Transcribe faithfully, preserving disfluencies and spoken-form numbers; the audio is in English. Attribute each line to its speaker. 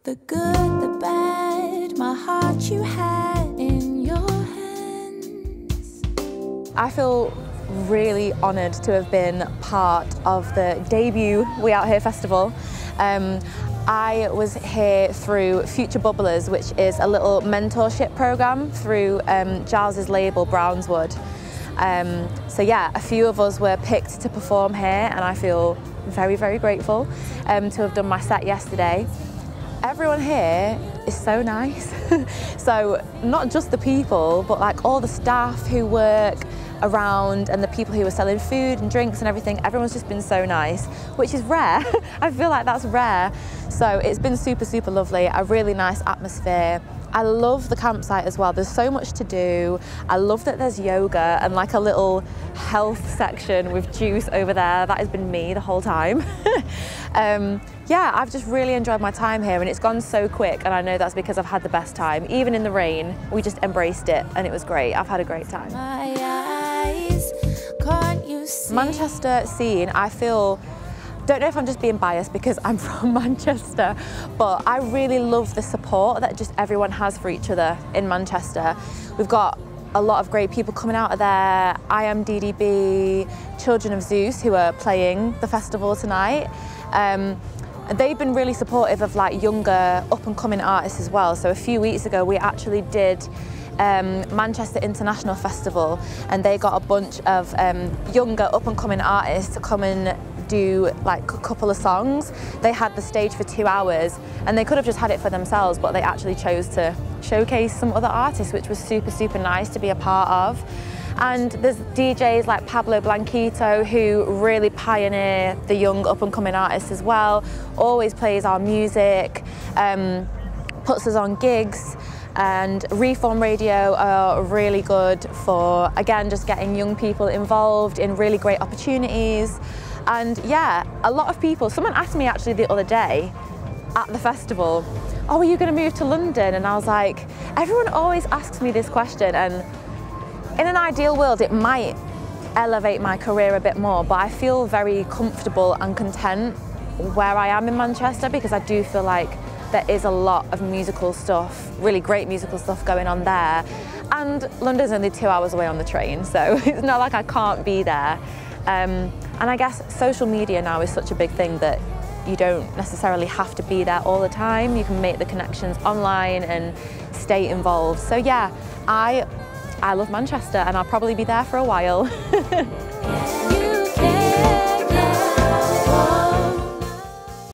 Speaker 1: The good, the bad, my heart you had in your hands.
Speaker 2: I feel really honoured to have been part of the debut We Out Here Festival. Um, I was here through Future Bubblers, which is a little mentorship programme through um, Giles's label Brownswood. Um, so yeah, a few of us were picked to perform here, and I feel very, very grateful um, to have done my set yesterday. Everyone here is so nice. So not just the people, but like all the staff who work around and the people who were selling food and drinks and everything, everyone's just been so nice, which is rare. I feel like that's rare. So it's been super, super lovely, a really nice atmosphere. I love the campsite as well. There's so much to do. I love that there's yoga and like a little health section with juice over there. That has been me the whole time. um, yeah, I've just really enjoyed my time here, and it's gone so quick, and I know that's because I've had the best time. Even in the rain, we just embraced it and it was great. I've had a great time.
Speaker 1: My eyes, can't you see?
Speaker 2: Manchester scene, I feel, don't know if I'm just being biased because I'm from Manchester, but I really love the support that just everyone has for each other in Manchester. We've got a lot of great people coming out of there. I Am D D B, Children of Zeus, who are playing the festival tonight. Um, they've been really supportive of like younger up and coming artists as well. So a few weeks ago we actually did Um, Manchester International Festival, and they got a bunch of um, younger up-and-coming artists to come and do like a couple of songs. They had the stage for two hours and they could have just had it for themselves, but they actually chose to showcase some other artists, which was super, super nice to be a part of. And there's D Js like Pablo Blanquito, who really pioneer the young up-and-coming artists as well, always plays our music, um, puts us on gigs. And Reform Radio are really good for, again, just getting young people involved in really great opportunities. And yeah, a lot of people, someone asked me actually the other day at the festival, oh, are you going to move to London? And I was like, everyone always asks me this question, and in an ideal world it might elevate my career a bit more, but I feel very comfortable and content where I am in Manchester, because I do feel like there is a lot of musical stuff, really great musical stuff going on there. And London's only two hours away on the train, so it's not like I can't be there. Um, and I guess social media now is such a big thing that you don't necessarily have to be there all the time. You can make the connections online and stay involved. So yeah, I, I love Manchester, and I'll probably be there for a while.